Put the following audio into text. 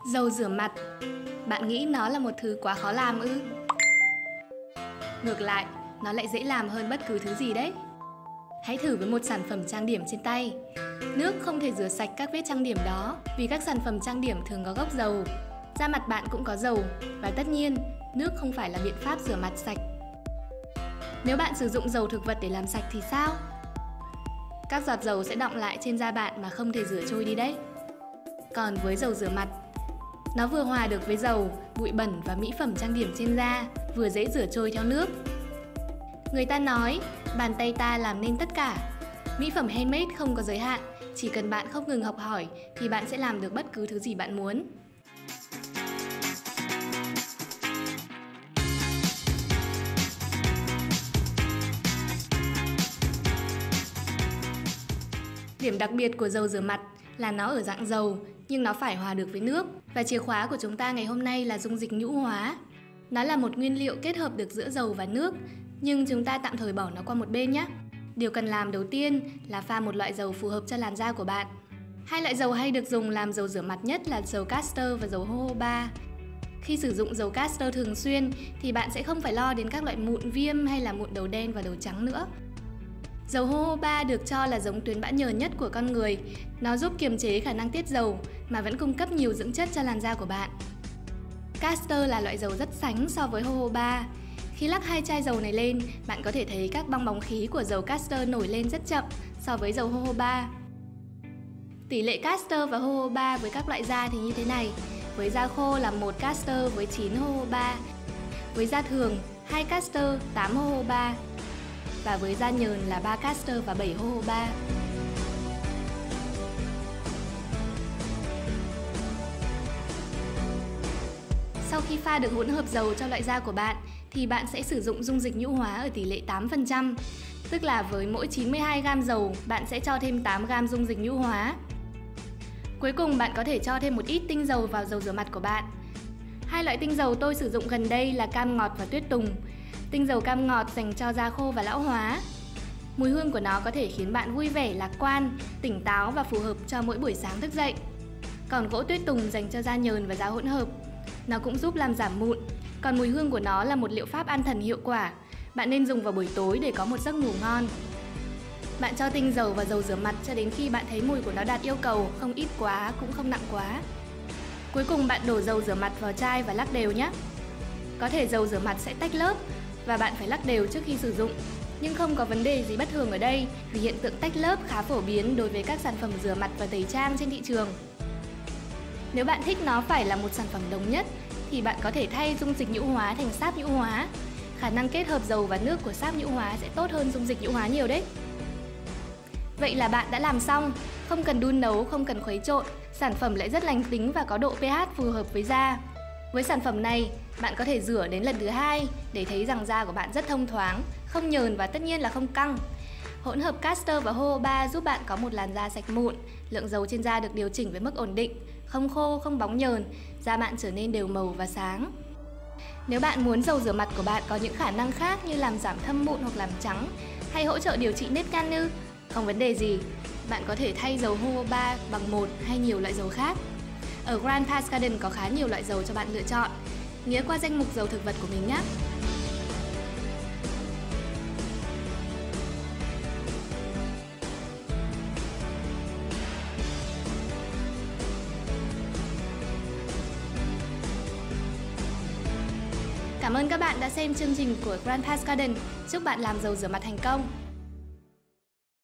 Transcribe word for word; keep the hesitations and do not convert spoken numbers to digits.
Dầu rửa mặt. Bạn nghĩ nó là một thứ quá khó làm ư? Ngược lại, nó lại dễ làm hơn bất cứ thứ gì đấy. Hãy thử với một sản phẩm trang điểm trên tay. Nước không thể rửa sạch các vết trang điểm đó vì các sản phẩm trang điểm thường có gốc dầu. Da mặt bạn cũng có dầu và tất nhiên, nước không phải là biện pháp rửa mặt sạch. Nếu bạn sử dụng dầu thực vật để làm sạch thì sao? Các giọt dầu sẽ đọng lại trên da bạn mà không thể rửa trôi đi đấy. Còn với dầu rửa mặt, nó vừa hòa được với dầu, bụi bẩn và mỹ phẩm trang điểm trên da, vừa dễ rửa trôi theo nước. Người ta nói, bàn tay ta làm nên tất cả. Mỹ phẩm handmade không có giới hạn, chỉ cần bạn không ngừng học hỏi thì bạn sẽ làm được bất cứ thứ gì bạn muốn. Điểm đặc biệt của dầu rửa mặt là nó ở dạng dầu, nhưng nó phải hòa được với nước. Và chìa khóa của chúng ta ngày hôm nay là dung dịch nhũ hóa. Nó là một nguyên liệu kết hợp được giữa dầu và nước, nhưng chúng ta tạm thời bỏ nó qua một bên nhé. Điều cần làm đầu tiên là pha một loại dầu phù hợp cho làn da của bạn. Hai loại dầu hay được dùng làm dầu rửa mặt nhất là dầu castor và dầu jojoba. Khi sử dụng dầu castor thường xuyên thì bạn sẽ không phải lo đến các loại mụn viêm hay là mụn đầu đen và đầu trắng nữa. Dầu jojoba được cho là giống tuyến bã nhờn nhất của con người. Nó giúp kiềm chế khả năng tiết dầu mà vẫn cung cấp nhiều dưỡng chất cho làn da của bạn. Castor là loại dầu rất sánh so với jojoba. Khi lắc hai chai dầu này lên, bạn có thể thấy các bong bóng khí của dầu castor nổi lên rất chậm so với dầu jojoba. Tỷ lệ castor và jojoba với các loại da thì như thế này. Với da khô là một castor với chín jojoba. Với da thường, hai castor, tám jojoba. Và với da nhờn là ba castor và bảy jojoba. Sau khi pha được hỗn hợp dầu cho loại da của bạn thì bạn sẽ sử dụng dung dịch nhũ hóa ở tỷ lệ tám phần trăm. Tức là với mỗi chín mươi hai gam dầu, bạn sẽ cho thêm tám gam dung dịch nhũ hóa. Cuối cùng bạn có thể cho thêm một ít tinh dầu vào dầu rửa mặt của bạn. Hai loại tinh dầu tôi sử dụng gần đây là cam ngọt và tuyết tùng. Tinh dầu cam ngọt dành cho da khô và lão hóa. Mùi hương của nó có thể khiến bạn vui vẻ, lạc quan, tỉnh táo và phù hợp cho mỗi buổi sáng thức dậy. Còn gỗ tuyết tùng dành cho da nhờn và da hỗn hợp. Nó cũng giúp làm giảm mụn. Còn mùi hương của nó là một liệu pháp an thần hiệu quả. Bạn nên dùng vào buổi tối để có một giấc ngủ ngon. Bạn cho tinh dầu vào dầu rửa mặt cho đến khi bạn thấy mùi của nó đạt yêu cầu, không ít quá cũng không nặng quá. Cuối cùng bạn đổ dầu rửa mặt vào chai và lắc đều nhé. Có thể dầu rửa mặt sẽ tách lớp và bạn phải lắc đều trước khi sử dụng. Nhưng không có vấn đề gì bất thường ở đây vì hiện tượng tách lớp khá phổ biến đối với các sản phẩm rửa mặt và tẩy trang trên thị trường. Nếu bạn thích nó phải là một sản phẩm đồng nhất thì bạn có thể thay dung dịch nhũ hóa thành sáp nhũ hóa. Khả năng kết hợp dầu và nước của sáp nhũ hóa sẽ tốt hơn dung dịch nhũ hóa nhiều đấy. Vậy là bạn đã làm xong, không cần đun nấu, không cần khuấy trộn, sản phẩm lại rất lành tính và có độ pH phù hợp với da. Với sản phẩm này, bạn có thể rửa đến lần thứ hai để thấy rằng da của bạn rất thông thoáng, không nhờn và tất nhiên là không căng. Hỗn hợp castor và jojoba giúp bạn có một làn da sạch mụn, lượng dầu trên da được điều chỉnh với mức ổn định, không khô, không bóng nhờn, da bạn trở nên đều màu và sáng. Nếu bạn muốn dầu rửa mặt của bạn có những khả năng khác như làm giảm thâm mụn hoặc làm trắng, hay hỗ trợ điều trị nếp nhăn ư? Không vấn đề gì, bạn có thể thay dầu jojoba bằng một hay nhiều loại dầu khác. Ở Grand Pass Garden có khá nhiều loại dầu cho bạn lựa chọn. Nghĩa qua danh mục dầu thực vật của mình nhé. Cảm ơn các bạn đã xem chương trình của Grand Pass Garden. Chúc bạn làm dầu rửa mặt thành công.